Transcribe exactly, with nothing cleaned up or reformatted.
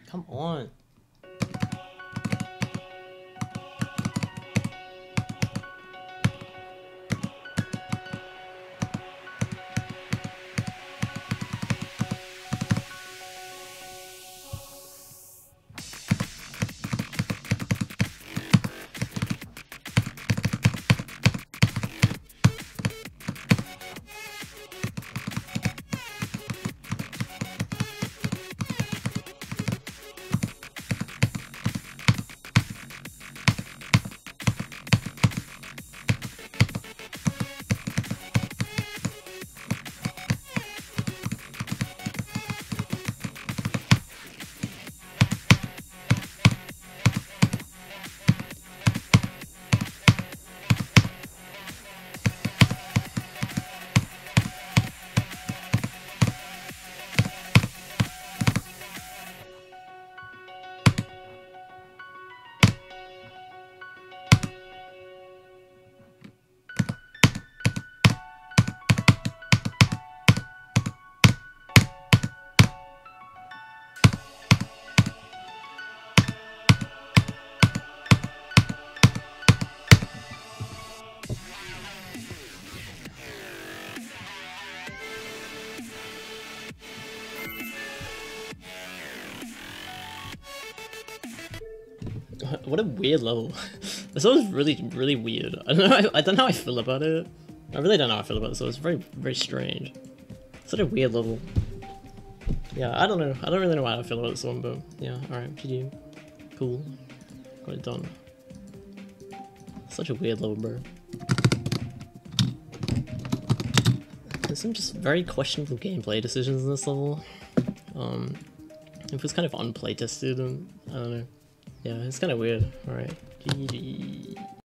Come on. What a weird level. This one was really, really weird. I don't know. I, I don't know how I feel about it. I really don't know how I feel about it. So it's very, very strange. Such a weird level. Yeah, I don't know. I don't really know how I feel about this one, but yeah. All right, G G. Cool. Got it done. Such a weird level, bro. There's some just very questionable gameplay decisions in this level. Um, it was kind of unplay tested, and I don't know. Yeah, it's kind of weird. Alright, G G.